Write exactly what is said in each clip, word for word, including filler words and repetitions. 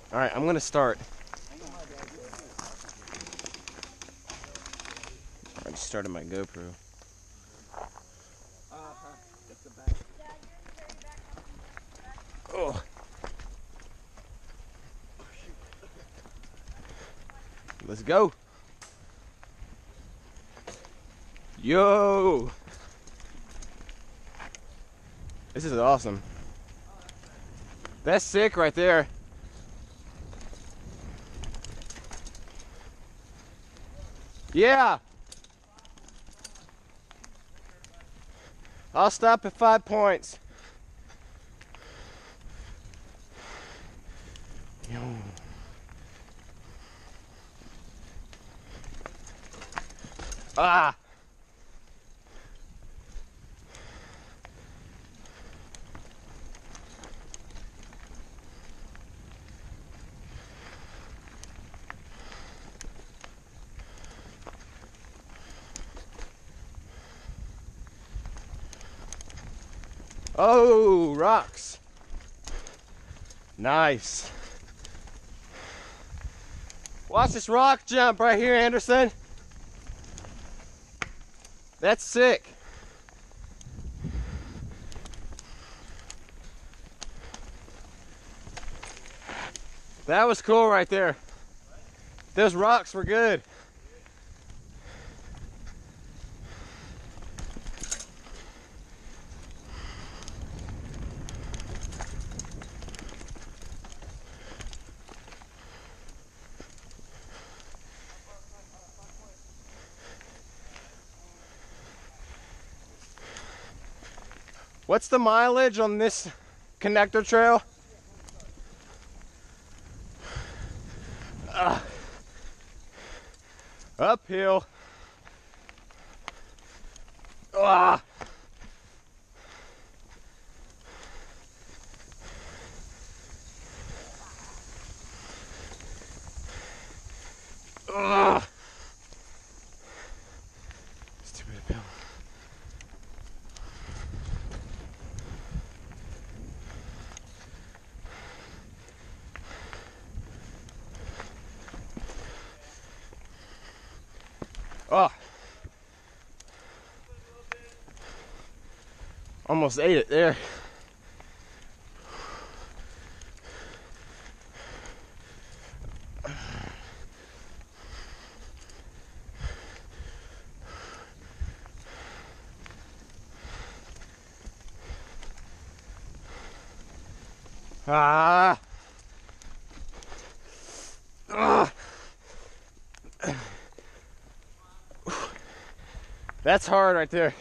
All right, I'm gonna start. I just started my GoPro. Oh. Let's go. Yo. This is awesome. That's sick right there. Yeah. I'll stop at five points. Yo. Ah. Oh, rocks. Nice. Watch this rock jump right here, Anderson. That's sick. That was cool right there. Those rocks were good. What's the mileage on this connector trail? Uh, uphill. Ah. Ugh. Stupid uphill. Oh. Almost ate it there. Ah. Ugh. That's hard right there.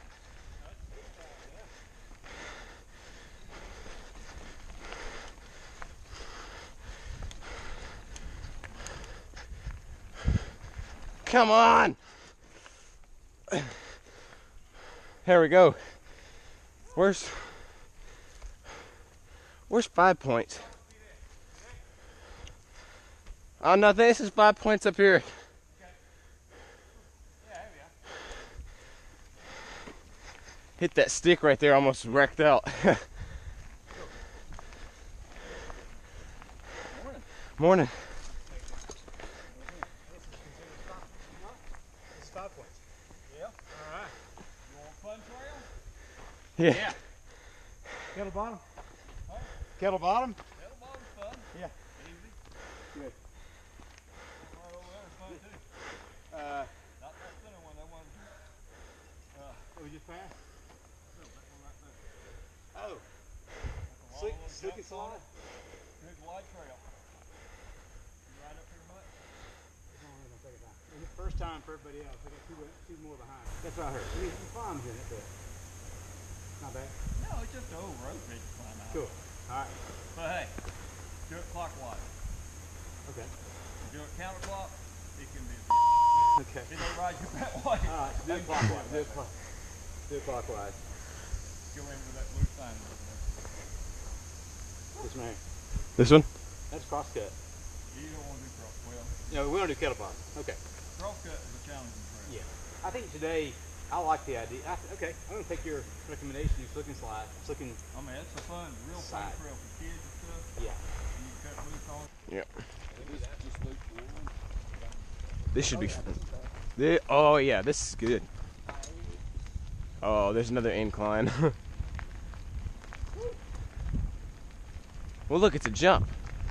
Come on. There we go. Where's Where's five points? Oh, nothing. This is five points up here. Hit that stick right there, almost wrecked out. Morning. Morning. It's five points. Yeah. All right. You want fun trail? Yeah. Yeah. Kettle bottom? Huh? Kettle bottom? Kettle bottom's fun. Yeah. Easy. Good. Right over there is fun too. Uh, Not that center one, that one. Uh, oh, we just passed? No, that one right there. Oh. Slick, slick and slide? Here's the light trail. You ride up here much? It's the first time for everybody else. I got two, two more behind. That's what I heard. I mean, the farm's in it, but not bad. No, it's just an old road bridge to climb out. Cool. All right. But hey, do it clockwise. Okay. Do it counterclock, it can be a okay. It don't ride you that way. All right, do it clockwise. Do it, cl do it clockwise. Go into that blue sign over there. This one here. This one? That's crosscut. You don't want to do cross. Well, no, we want to do kettle bottom. Okay. Crosscut is a challenging trail. Yeah. I think today, I like the idea. I, okay, I'm gonna take your recommendation. You slick and slide, slick and. I mean, it's a fun, real fun Side. trail for kids and stuff. Yeah. And you cut loose on. Yep. This just loop one. This should be fun. Thi- oh yeah, this is good. Oh, there's another incline. Well, look, it's a jump.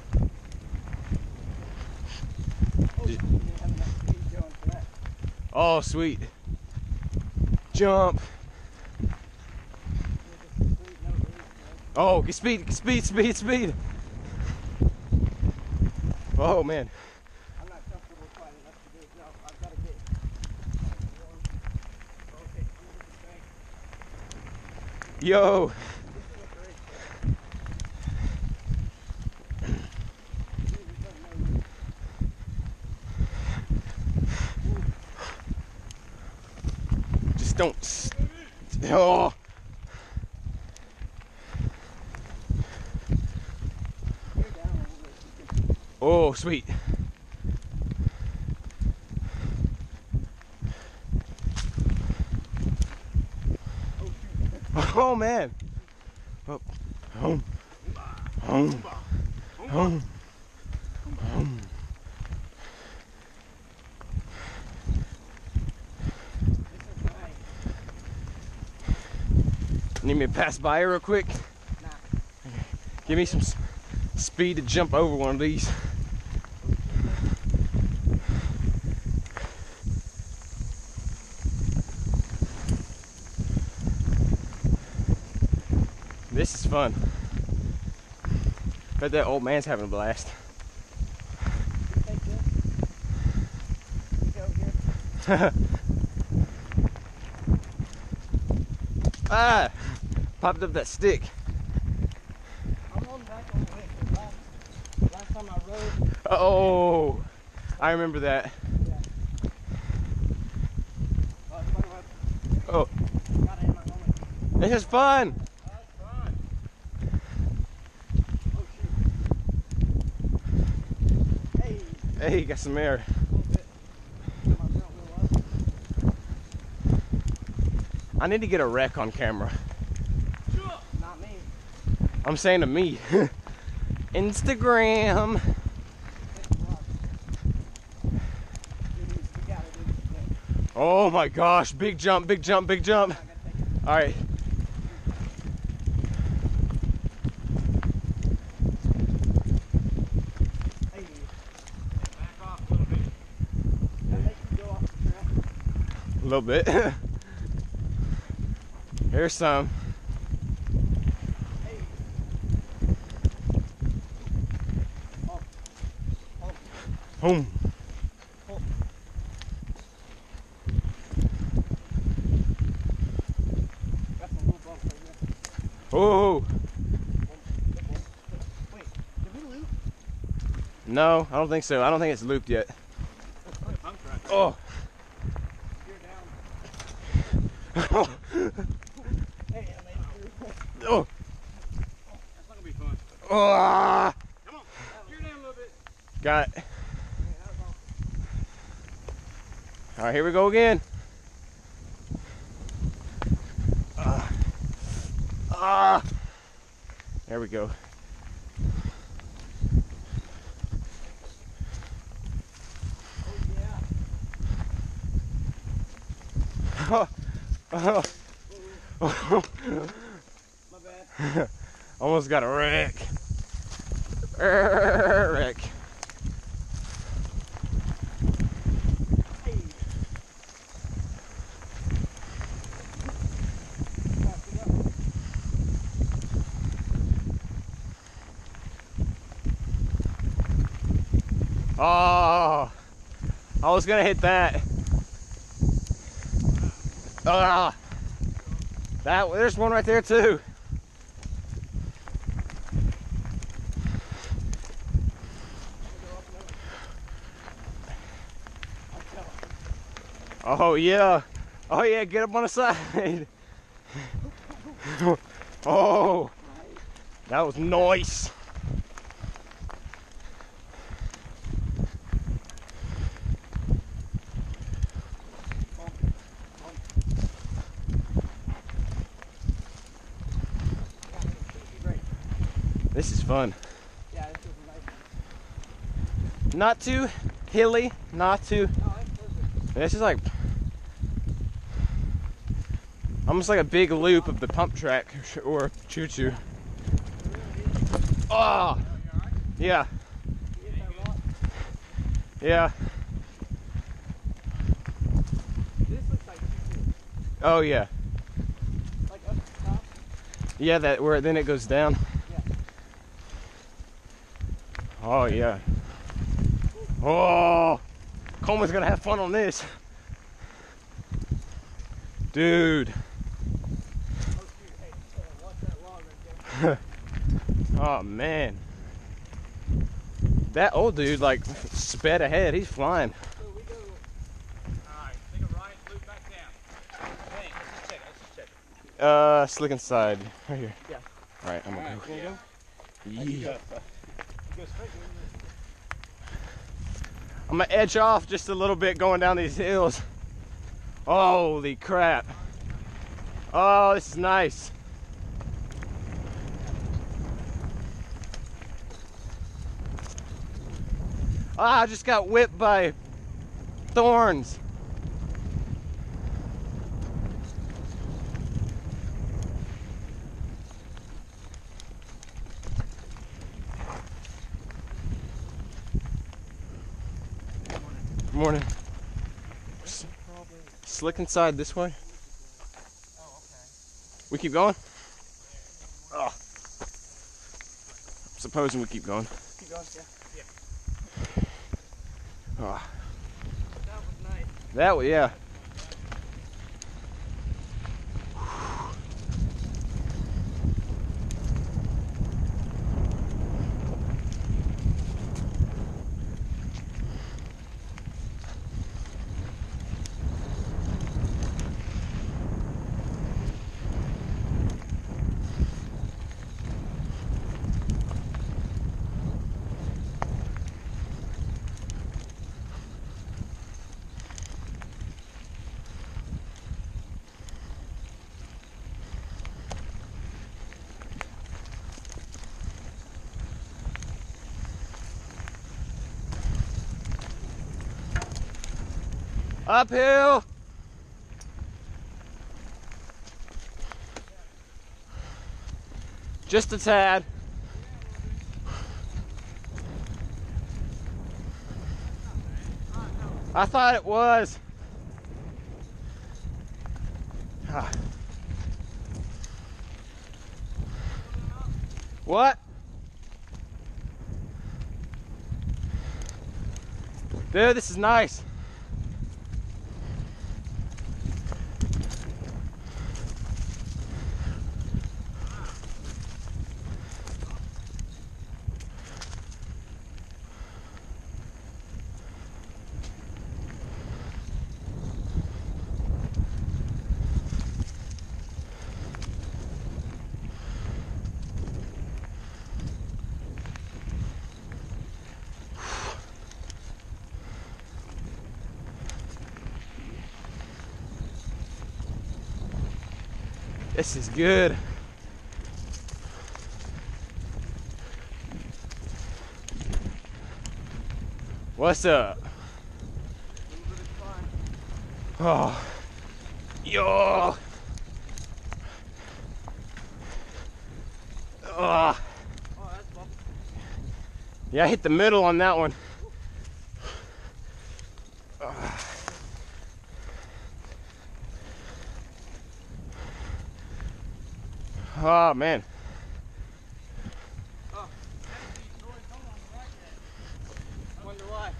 Oh, sweet. Jump. Oh, get speed, get speed, speed, speed. Oh, man. I'm not comfortable climbing up to do a jump. I've got to get. Okay, I'm going to Yo. Just don't. s- Oh. Oh, sweet. Oh, man. Oh. Home. Home. Home. Home. Need me to pass by her real quick? Nah. Give me some s- speed to jump over one of these. This is fun. Bet that old man's having a blast. You take this. You go here. Ah! Popped up that stick. I'm on back on the way. 'Cause Last, last time I rode, Oh, I remember that. yeah. Uh, by the way, Oh, gotta end my helmet. this is fun. That's fun. Oh shoot. Hey, Hey, got some air. a little bit. My front wheel up. I need to get a wreck on camera. Not me. I'm saying to me. Instagram. It's rough. Dude, we gotta do this again. Oh my gosh, big jump, big jump, big jump. I gotta take it. All right. Hey, Back off a little bit. that makes you go off the trail. A little bit. Here's some. Hey. Oh. Oh. Boom. Got some little bumps right here. Oh. Wait, did we loop? No, I don't think so. I don't think it's looped yet. I'm trying. Oh. You're down. Hey, I made it through. Oh. That's not gonna be fun. Ah. Come on. Gear down a little bit. Got it. Yeah, that was all. All right, here we go again. Ah. Ah. There we go. Oh, yeah. Oh. My bad. Almost got a wreck. Wreck. Hey. Pass it up. Oh, I was gonna hit that. Ah, that there's one right there too. Oh yeah, oh yeah, get up on the side. Oh, that was nice. This is fun. Yeah, this is nice. Not too hilly, not too. No, that's perfect. This is like almost like a big loop of the pump track or choo-choo. Oh, yeah, You hit that rock. yeah. This looks like choo-choo. Oh yeah, Like up at the top. yeah. That where then it goes down. Yeah. Oh yeah. Oh, Coleman's gonna have fun on this, dude. Oh shoot, hey, uh, watch that log right there. Oh man, that old dude like sped ahead. He's flying. So we go. Alright, take a right, loop back down. Hey, let's just check it, let's just check it. Uh, slick inside right here. Yeah. All right, I'm okay. Alright, yeah. Yeah. You go straight, man. I'm gonna edge off just a little bit going down these hills. Holy crap. Oh, this is nice. Ah, I just got whipped by thorns. Morning. S- Slick inside this way. Oh, okay. We keep going? Oh. Supposing we keep going. Keep going, yeah. Oh. That was nice. That was, yeah. Uphill. Just a tad. I thought it was. Ah. What? Dude, this is nice. This is good. What's up? Oh, yo. Oh. Oh, that's bumpy. Yeah, I hit the middle on that one. Oh man. Oh, I wonder why.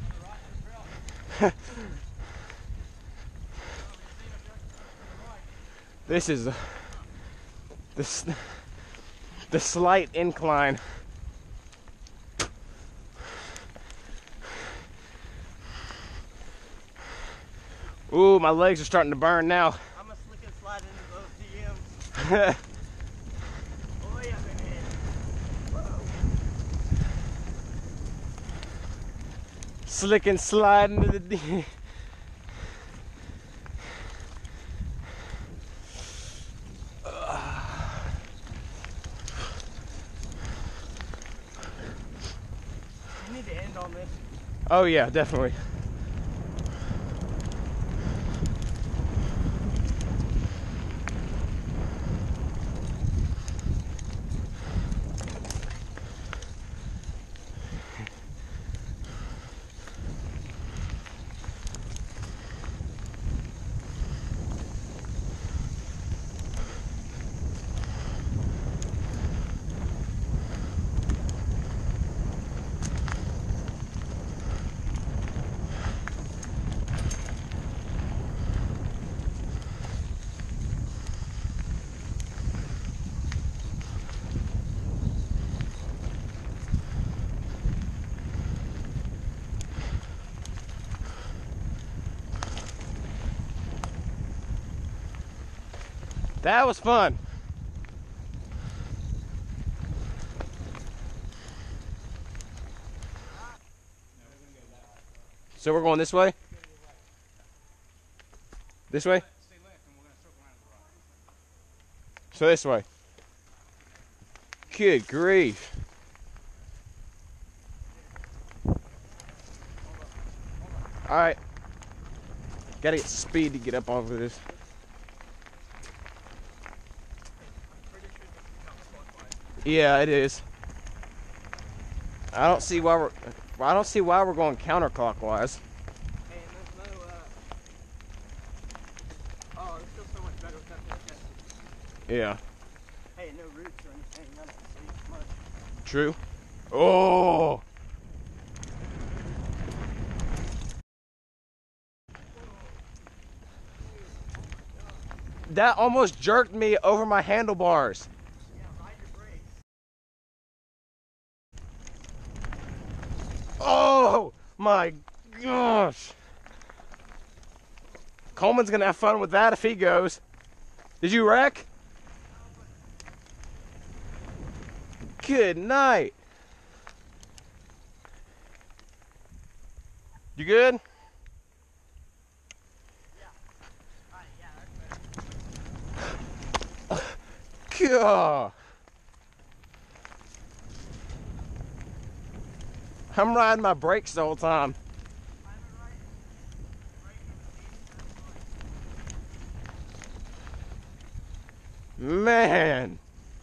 This is the this the slight incline. Ooh, my legs are starting to burn now. I'm a slick and slide into those D Ms. Oh yeah, baby. Whoa. Slick and slide into the D. Oh yeah, definitely. That was fun. So we're going this way? This way? So this way. Good grief. Alright. Gotta get speed to get up over this. Yeah, it is. I don't see why we're I don't see why we're going counterclockwise. Hey, and there's no, uh... oh, it's still so much better with that distance. Yeah. Hey, no roots or anything, none of it, much. True. Oh! That almost jerked me over my handlebars. Yeah, ride your brakes. Oh my gosh. Coleman's gonna have fun with that if he goes. Did you wreck? Good night. You good? Alright, yeah, that's better. God. I'm riding my brakes the whole time. Man.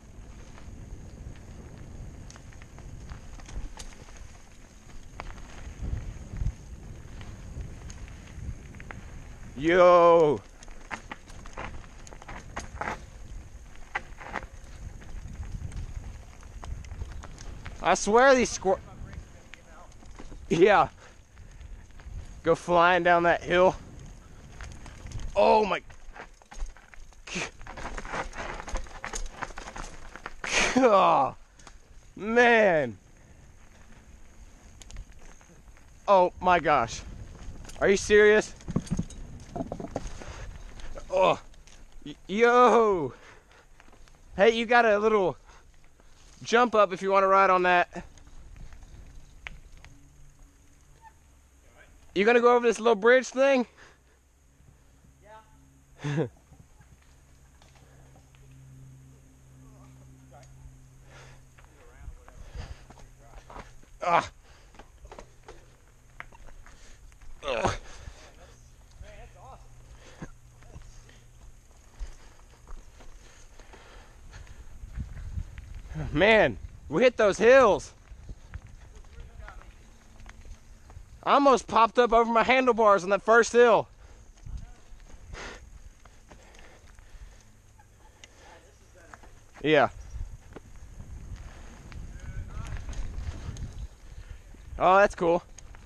Yo. I swear these squir- Yeah. Go flying down that hill. Oh my. Oh, man. Oh my gosh. Are you serious? Oh. Yo. Hey, you got a little jump up if you want to ride on that. You gonna go over this little bridge thing? Yeah. Ah. Ugh. Man, that's awesome. Man, we hit those hills. I almost popped up over my handlebars on that first hill. Yeah. Oh, that's cool.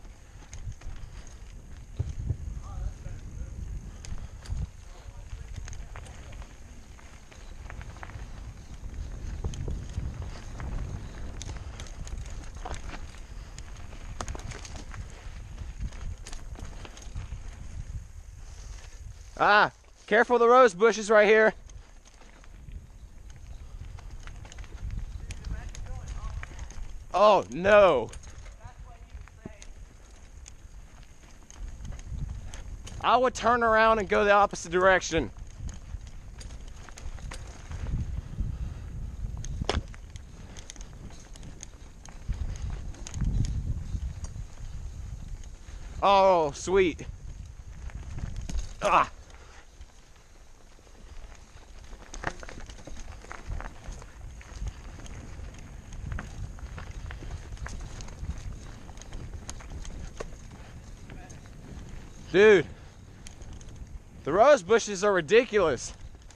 Ah, careful the rose bushes right here. Oh, no. I would turn around and go the opposite direction. Oh, sweet. Ah. Dude, the rose bushes are ridiculous.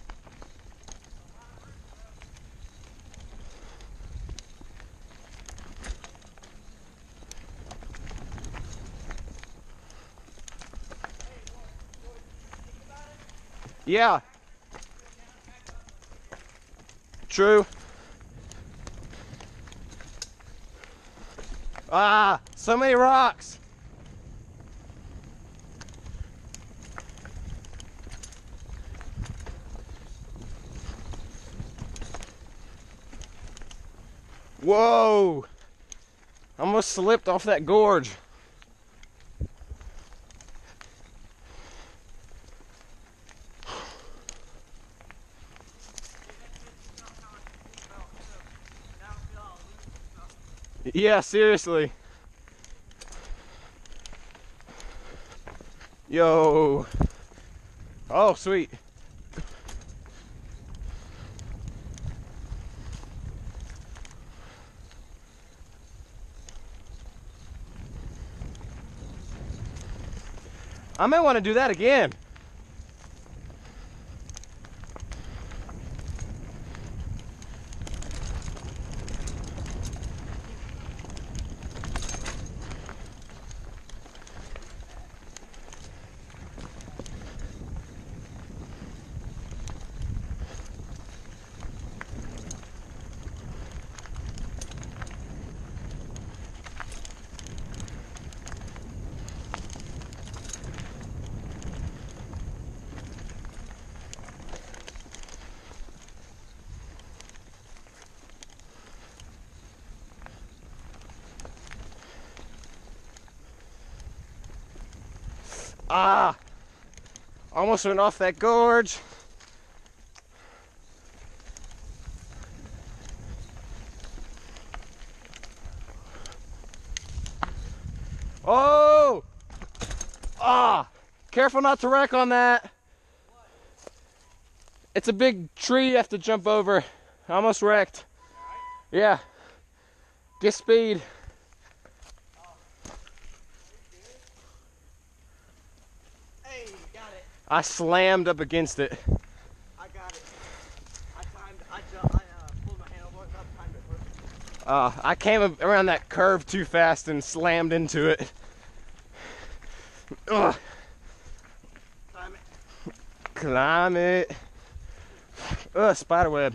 Yeah. True. Ah, so many rocks. Whoa. Almost slipped off that gorge. Yeah, seriously. Yo. Oh, sweet. I may want to do that again. Ah, almost went off that gorge. Oh, ah, careful not to wreck on that. It's a big tree you have to jump over. I almost wrecked. Yeah, get speed. Hey, got it. I slammed up against it. I got it. I timed. I ju- I uh, pulled my handlebars up, timed it perfect. Uh, I came around that curve too fast and slammed into it. Ugh. Time it. Climb it. Ugh, spider web.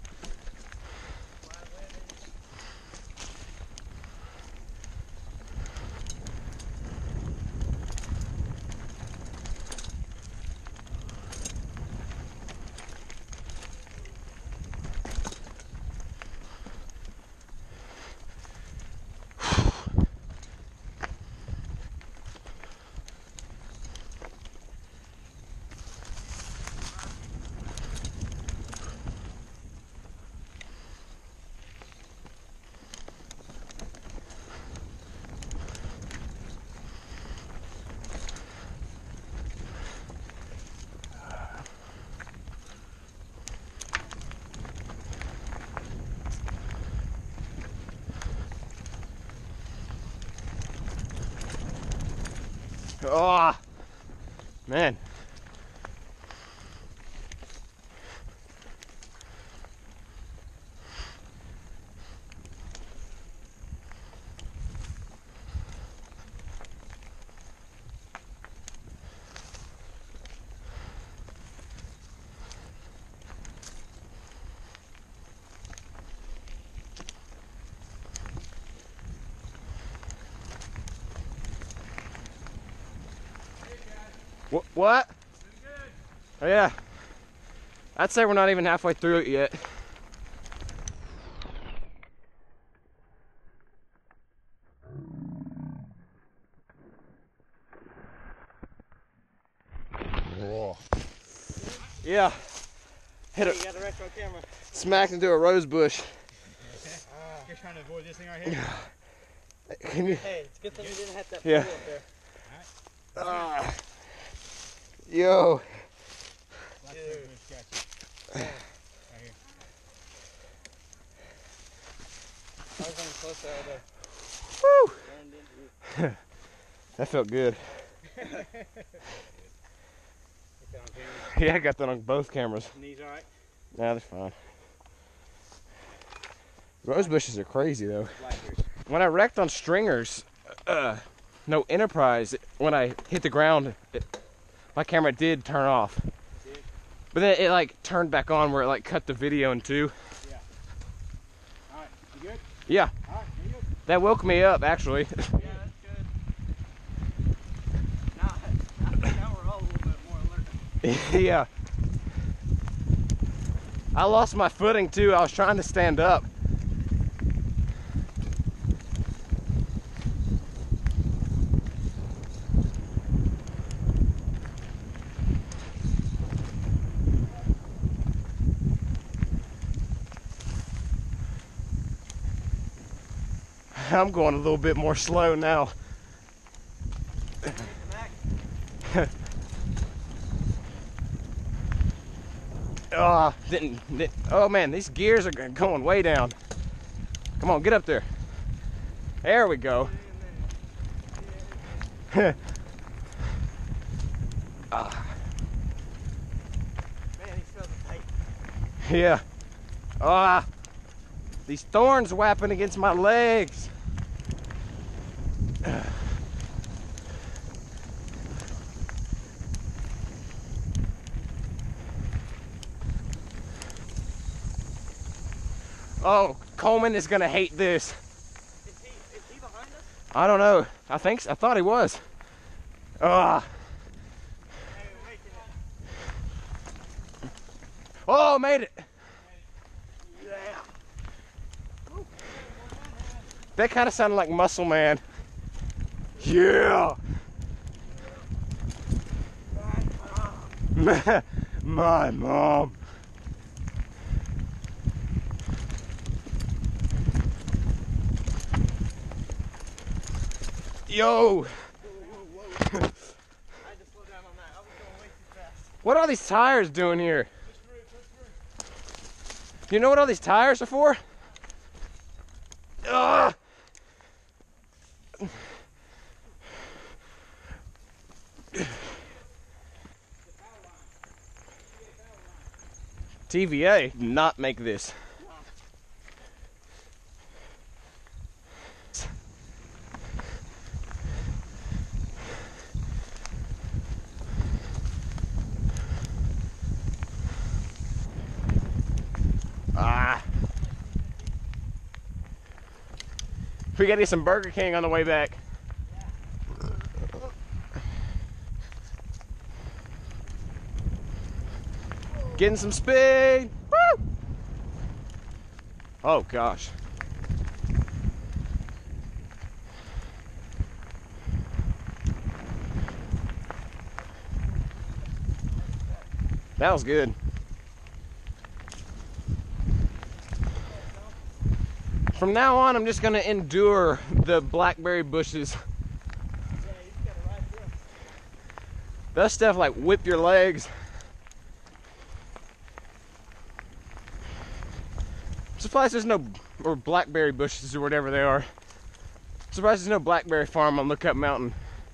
Oh, man. What? What? Oh, yeah. I'd say we're not even halfway through it yet. Yeah. Hit Hey, it. you got the retro camera. Smacked into a rose bush. You're trying to avoid this thing right here? Can you? Hey, it's a good thing you didn't have that Yeah. pool up there. Ah. Yo. That's really sketchy. Right here. I was getting close out there. Woo! That felt good. Yeah, I got that on both cameras. Knees alright? Nah, they're fine. Rose bushes are crazy though. When I wrecked on stringers, uh, no Enterprise, when I hit the ground, it, my camera did turn off. Did? But then it like turned back on where it like cut the video in two. Yeah. Alright, you good? Yeah. Alright, you good? That woke me up actually. Yeah, that's good. Now, now we're all a little bit more alert. Yeah. I lost my footing too. I was trying to stand up. I'm going a little bit more slow now. Oh, didn't, didn't, oh man, these gears are going way down. Come on, get up there. There we go. Ah. Man, these feels tight. Yeah. Ah, these thorns whapping against my legs. Oh, Coleman is gonna hate this. Is he, is he behind us? I don't know. I think I thought he was. Ah. Hey, we're making it. Oh, made it. Yeah. That kind of sounded like Muscle Man. Yeah. My mom. Yo. I had to slow down on that. I was going way too fast. What are these tires doing here? You know what all these tires are for? Ugh. T V A did not make this. Ah. We gotta get some Burger King on the way back. Getting some speed. Woo! Oh gosh. That was good. From now on, I'm just gonna endure the blackberry bushes. Yeah, you just gotta ride through. That stuff like whip your legs. I'm surprised there's no, or blackberry bushes or whatever they are. I'm surprised there's no blackberry farm on Lookout Mountain.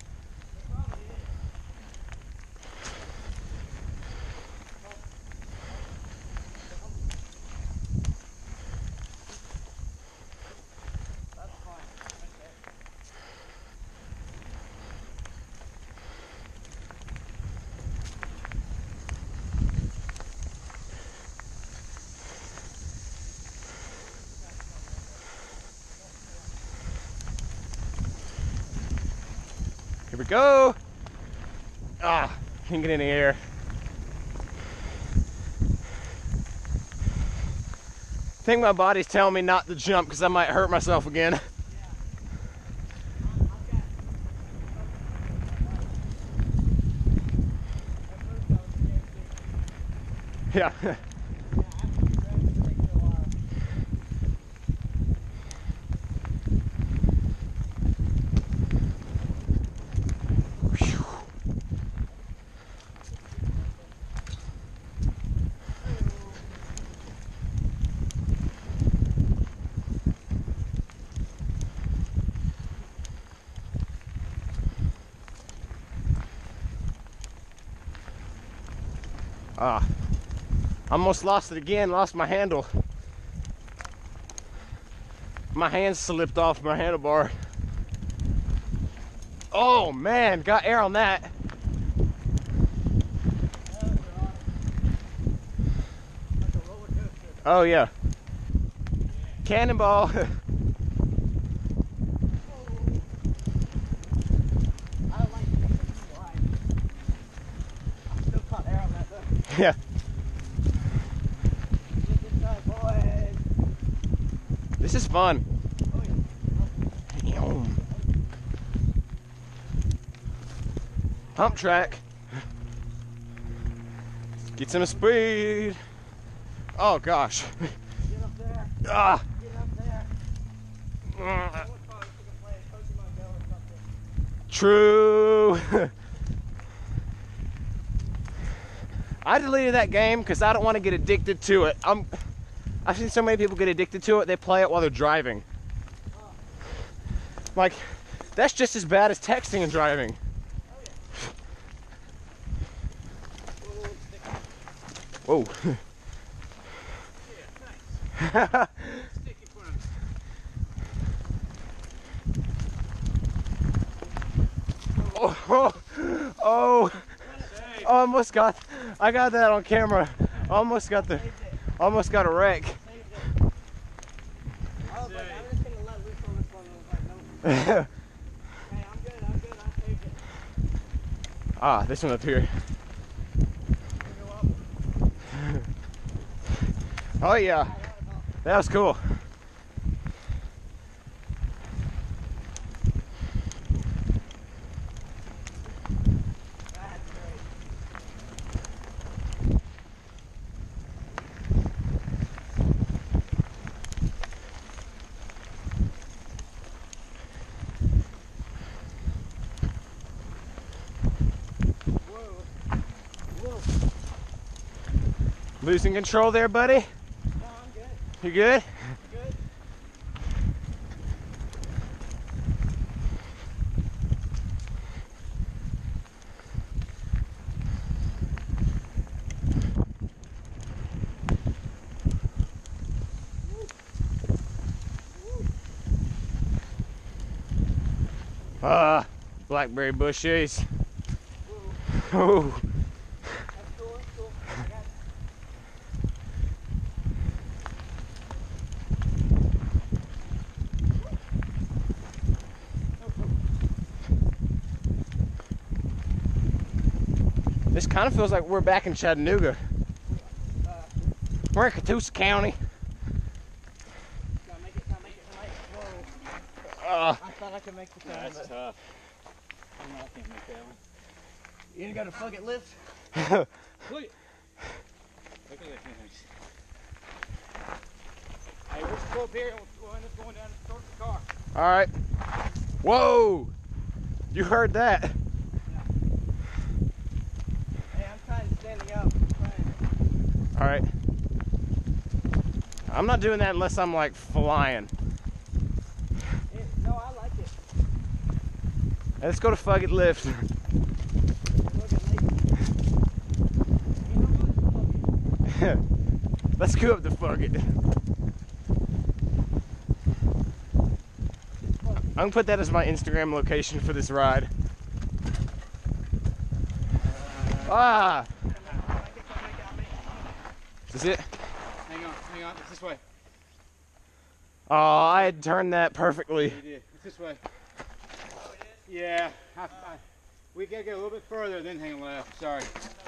Here we go. Ah, can't get any air. I think my body's telling me not to jump because I might hurt myself again. Yeah. Whew. Ah, almost lost it again. Lost my handle. My hands slipped off my handlebar. Oh man, got air on that. Oh yeah. Cannonball. Yeah. This is fun. Damn. Hump track. Get some speed. Oh gosh. Get up there. Ah. Get up there. Mm. True. I deleted that game because I don't want to get addicted to it. I'm, I've seen so many people get addicted to it, they play it while they're driving. Like, that's just as bad as texting and driving. Whoa. Oh, oh, oh, almost got, I got that on camera. Almost got the, almost got a wreck. Ah, this one up here. Oh yeah, that was cool. Losing control there, buddy? No, I'm good. You good? Good. Ah, uh, blackberry bushes. Oh. This kind of feels like we're back in Chattanooga. Uh, We're in Catoosa County. gotta make it, gotta make it, gotta make it. Whoa. Uh, I thought I could make the turn. That's but tough. I know I can't make that one. You ain't got a bucket lift? Look at Look at that thing. Hey, we'll just go up here and we'll end up going down and start the car. all right. Whoa! You heard that? Hey, I'm trying to standing up. I'm trying. All right. I'm not doing that unless I'm like flying. It, no, I like it. Let's go to Fugget Lift. You're looking lazy. You know what? Fuck it. Let's go up to Fugget. I'm gonna put that as my Instagram location for this ride. Ah! Is this it? Hang on, hang on. It's this way. Oh, I had turned that perfectly. You did. It's this way. Yeah. I, I, we gotta get a little bit further, then hang left. Sorry.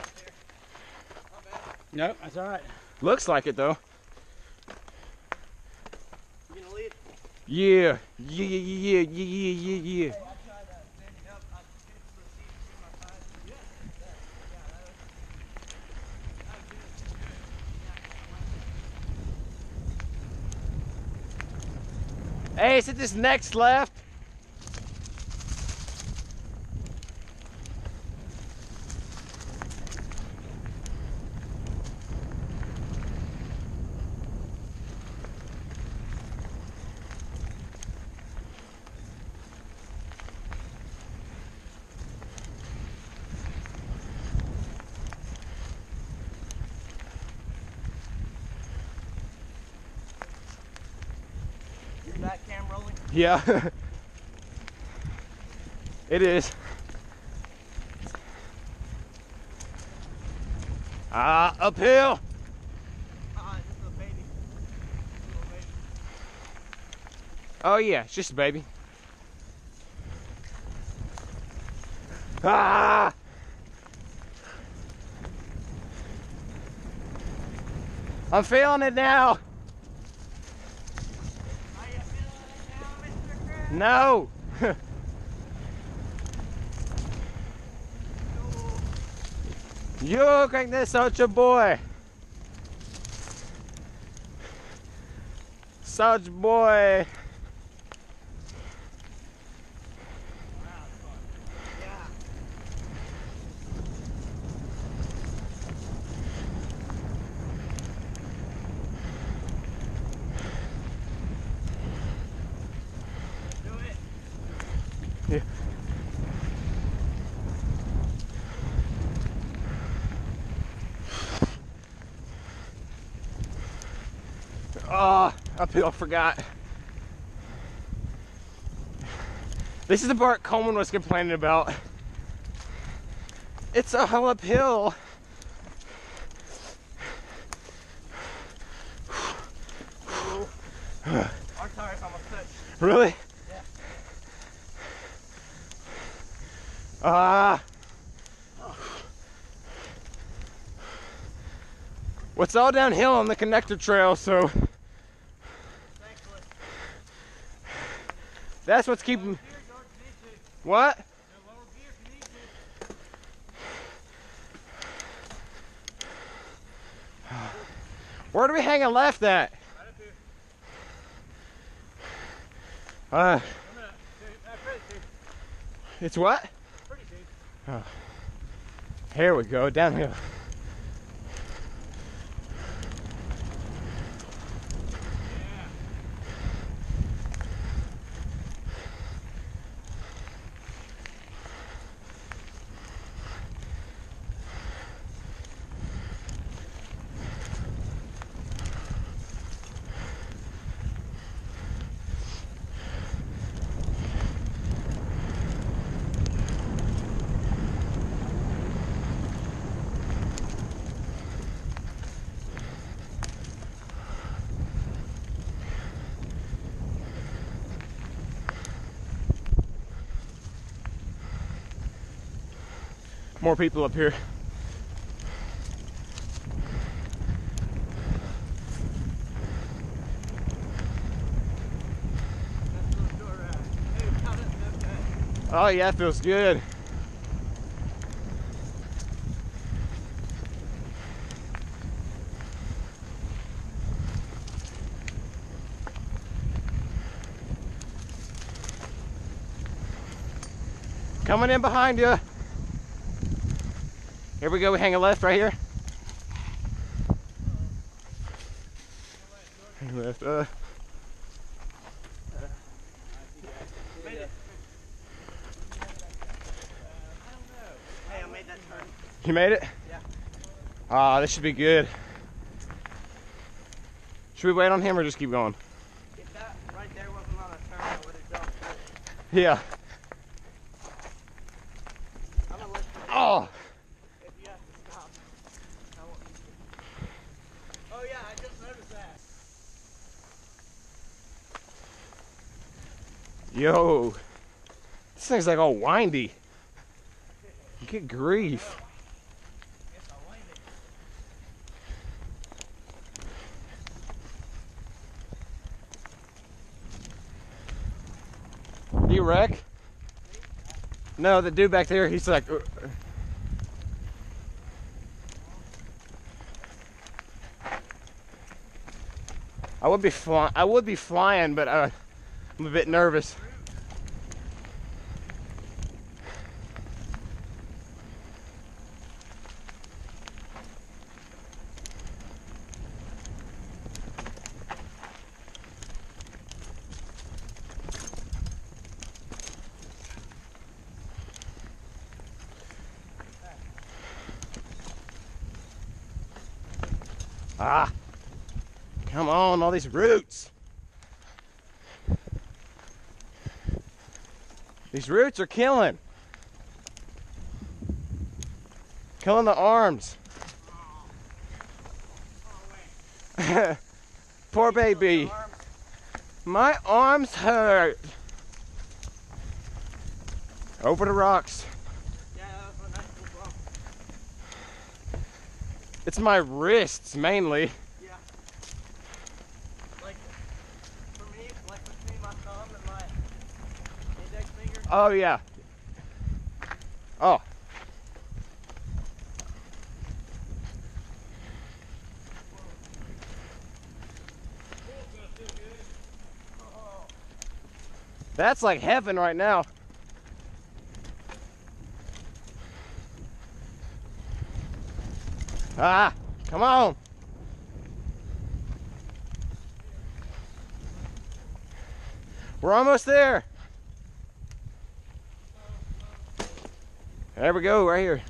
Nope, that's all right. Looks like it though. You gonna lead? Yeah. Yeah, yeah, yeah, yeah, yeah, yeah, yeah. I tried that standing up. I just get to the seat between my thighs. Yeah. Yeah, that was, that was good. Hey, is it this next left? Yeah. It is. Ah, uphill. Ah, this is a baby. Little baby. Oh yeah, it's just a baby. Ah! I'm feeling it now. Are you feeling it now, Mister Chris? No. You look like this such a boy. Such boy. Yeah. Do it. Yeah. Oh, uphill, I forgot. This is the part Coleman was complaining about. It's a hell uphill. Our tires almost touched. Really? Yeah. Ah. Well, it's all downhill on the connector trail, so Thankfully. that's what's keeping. Gear, George, you need to. What? No lower gear if you need to. Where do we hang a left at? Right up here. Uh, I'm gonna, dude, uh, pretty soon. it's what? Pretty soon. Here we go, downhill. More people up here. That's a little short ride. Hey, how does that go? Oh yeah, it feels good. Coming in behind you. Here we go, we hang a left right here. Hang left, uh. Made it. I don't know. Hey, I made that turn. You made it? Yeah. Ah, this should be good. Should we wait on him or just keep going? If that right there wasn't on a turn, I would have jumped it. Yeah. I'm gonna let you Oh! if you have to stop. I won't need to. Oh yeah, I just noticed that. Yo. This thing's like all windy. Good grief. It's a landing. Do you wreck? No, the dude back there, he's like. Uh, I would be flying. I would be flying, but uh, I'm a bit nervous. Ah, come on, all these roots. These roots are killing. Killing the arms. Poor baby. My arms hurt. Over the rocks. Yeah, that was a nice little bump. It's my wrists mainly. Yeah. Like, for me, like between my thumb and my index finger. Oh yeah. Oh. That's like heaven right now. Ah, come on. We're almost there. There we go, right here.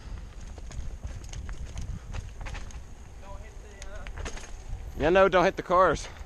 Don't hit the, uh, Yeah, no, don't hit the cars.